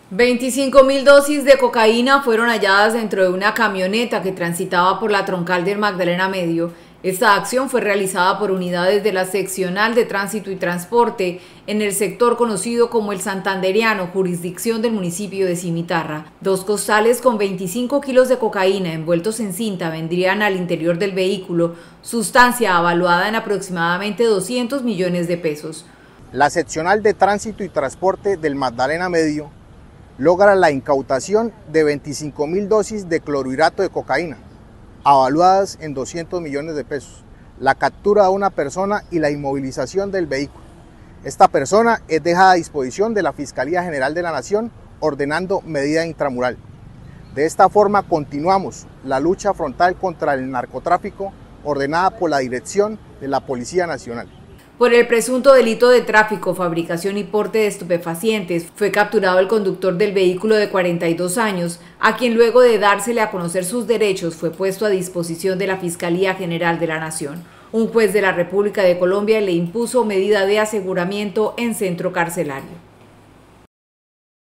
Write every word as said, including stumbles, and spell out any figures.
veinticinco mil dosis de cocaína fueron halladas dentro de una camioneta que transitaba por la troncal del Magdalena Medio. Esta acción fue realizada por unidades de la Seccional de Tránsito y Transporte en el sector conocido como el Santanderiano, jurisdicción del municipio de Cimitarra. Dos costales con veinticinco kilos de cocaína envueltos en cinta vendrían al interior del vehículo, sustancia avaluada en aproximadamente doscientos millones de pesos. La Seccional de Tránsito y Transporte del Magdalena Medio logra la incautación de veinticinco mil dosis de clorhidrato de cocaína, avaluadas en doscientos millones de pesos, la captura de una persona y la inmovilización del vehículo. Esta persona es dejada a disposición de la Fiscalía General de la Nación, ordenando medida intramural. De esta forma continuamos la lucha frontal contra el narcotráfico, ordenada por la Dirección de la Policía Nacional. Por el presunto delito de tráfico, fabricación y porte de estupefacientes, fue capturado el conductor del vehículo de cuarenta y dos años, a quien luego de dársele a conocer sus derechos fue puesto a disposición de la Fiscalía General de la Nación. Un juez de la República de Colombia le impuso medida de aseguramiento en centro carcelario.